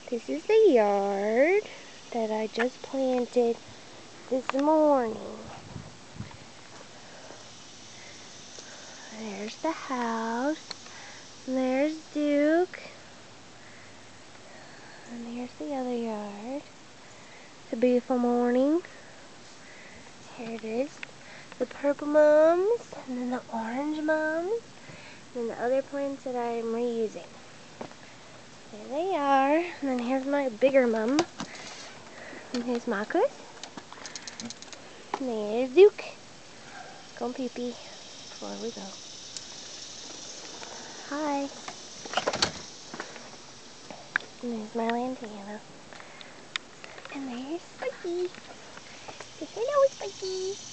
This is the yard that I just planted this morning. There's the house. And there's Duke. And here's the other yard. It's a beautiful morning. Here it is. The purple mums, and then the orange mums, and then the other plants that I'm reusing. There they are. And then here's my bigger mum. And here's Marcus. And there's Duke. Go and pee-pee before we go. Hi. And there's my lantana. And there's Spiky. Say hello, Spiky.